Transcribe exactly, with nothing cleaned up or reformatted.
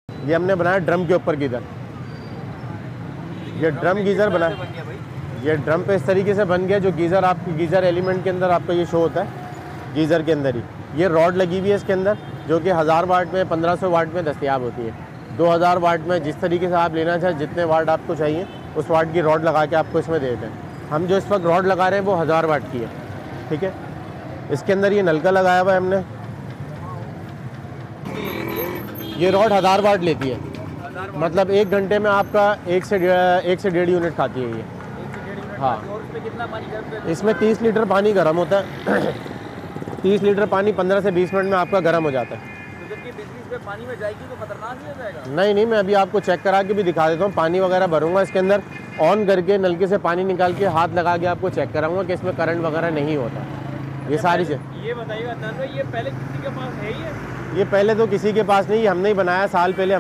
ये हमने बनाया ड्रम के ऊपर गीज़र। ये ड्रम गीज़र बना, ये ड्रम पे इस तरीके से बन गया। जो गीज़र आपकी गीज़र एलिमेंट के अंदर आपका ये शो होता है, गीज़र के अंदर ही ये रॉड लगी हुई है इसके अंदर, जो कि हज़ार वाट में, पंद्रह सौ वाट में दस्तयाब होती है। दो हज़ार वाट में जिस तरीके से आप लेना चाहें, जितने वाट आपको चाहिए उस वाट की रॉड लगा के आपको इसमें दे देते हैं। हम जो इस वक्त रॉड लगा रहे हैं वो हज़ार वाट की है, ठीक है। इसके अंदर ये नलका लगाया हुआ है हमने। ये रॉड हज़ार वाट लेती है, मतलब एक घंटे में आपका एक से एक से डेढ़ यूनिट खाती है ये। हाँ, इसमें तीस लीटर पानी गर्म होता है। तीस लीटर पानी पंद्रह से बीस मिनट में आपका गर्म हो जाता है। तो जब ये बिजली इस पे पानी में जाएगी तो खतरनाक नहीं हो जाएगा? नहीं नहीं, मैं अभी आपको चेक करा के भी दिखा देता हूँ। पानी वगैरह भरूंगा इसके अंदर, ऑन करके नलके से पानी निकाल के हाथ लगा के आपको चेक कराऊंगा कि इसमें करंट वगैरह नहीं होता। ये सारी चीज़। ये बताइएगा अदनान भाई, ये पहले किसी के पास है ही है? ये पहले तो किसी के पास नहीं, हमने ही बनाया साल पहले।